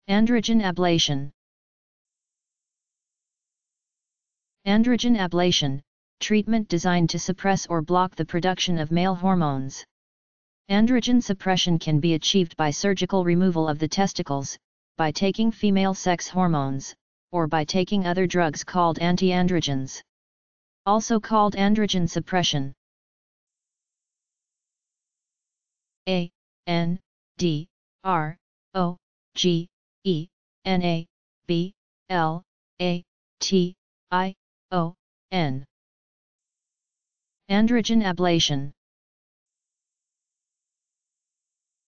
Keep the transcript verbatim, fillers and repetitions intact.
Androgen ablation. Androgen ablation, treatment designed to suppress or block the production of male hormones. Androgen suppression can be achieved by surgical removal of the testicles, by taking female sex hormones, or by taking other drugs called antiandrogens. Also called androgen suppression. A N D R O G E N A B L A T I O N. Androgen ablation.